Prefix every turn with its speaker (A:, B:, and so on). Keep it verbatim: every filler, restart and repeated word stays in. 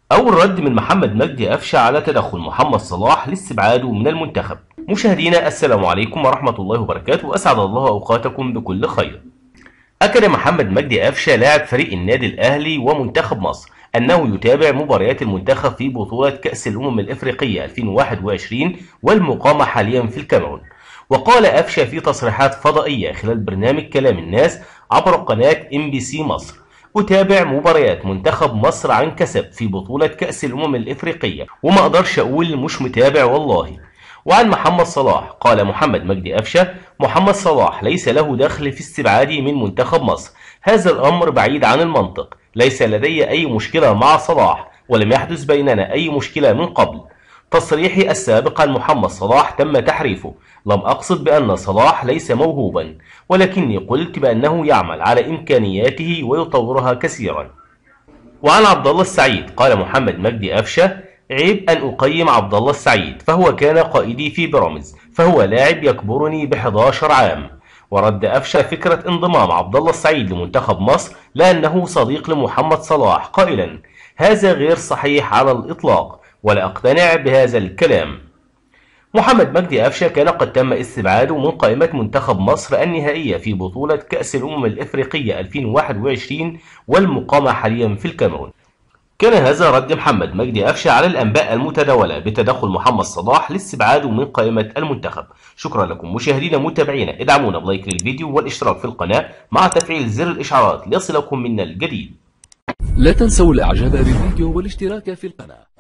A: أول رد من محمد مجدي قفشة على تدخل محمد صلاح لاستبعاده من المنتخب. مشاهدينا السلام عليكم ورحمة الله وبركاته، أسعد الله أوقاتكم بكل خير. أكد محمد مجدي قفشة لاعب فريق النادي الأهلي ومنتخب مصر أنه يتابع مباريات المنتخب في بطولة كأس الأمم الإفريقية ألفين وواحد وعشرين والمقامة حاليا في الكاميرون. وقال قفشة في تصريحات فضائية خلال برنامج كلام الناس عبر قناة إم بي سي مصر: أتابع مباريات منتخب مصر عن كسب في بطولة كأس الأمم الإفريقية وما أقدرش أقول مش متابع والله. وعن محمد صلاح قال محمد مجدي قفشة: محمد صلاح ليس له دخل في استبعادي من منتخب مصر، هذا الأمر بعيد عن المنطق، ليس لدي أي مشكلة مع صلاح ولم يحدث بيننا أي مشكلة من قبل. تصريحي السابق عن محمد صلاح تم تحريفه، لم أقصد بأن صلاح ليس موهوبا، ولكني قلت بأنه يعمل على إمكانياته ويطورها كثيرا. وعن عبد الله السعيد قال محمد مجدي قفشة: عيب أن أقيم عبد الله السعيد، فهو كان قائدي في بيراميدز، فهو لاعب يكبرني ب إحدى عشر عام. ورد قفشة فكرة انضمام عبد الله السعيد لمنتخب مصر لأنه صديق لمحمد صلاح قائلا: هذا غير صحيح على الإطلاق، ولا أقتنع بهذا الكلام. محمد مجدي قفشة كان قد تم استبعاده من قائمة منتخب مصر النهائية في بطولة كأس الأمم الإفريقية ألفين وواحد وعشرين والمقامة حاليا في الكاميرون. كان هذا رد محمد مجدي قفشة على الأنباء المتداولة بتدخل محمد صلاح لاستبعاده من قائمة المنتخب. شكرا لكم مشاهدينا متابعينا، ادعمونا بلايك للفيديو والاشتراك في القناة مع تفعيل زر الإشعارات ليصلكم منا الجديد.
B: لا تنسوا الاعجاب بالفيديو والاشتراك في القناة.